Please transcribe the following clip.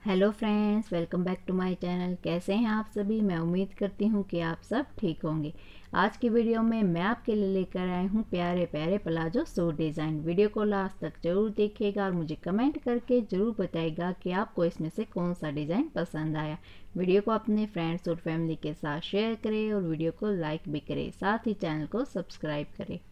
Hello friends, welcome back to my channel. कैसे हैं आप सभी? मैं उम्मीद करती हूँ कि आप सब ठीक होंगे। आज की वीडियो में मैं आपके लिए लेकर आई हूँ प्यारे प्यारे प्लाजो सूट डिज़ाइन। वीडियो को लास्ट तक जरूर देखिएगा और मुझे कमेंट करके ज़रूर बताइएगा कि आपको इसमें से कौन सा डिज़ाइन पसंद आया। वीडियो को अपने फ्रेंड्स और फैमिली के साथ शेयर करें और वीडियो को लाइक भी करें, साथ ही चैनल को सब्सक्राइब करें।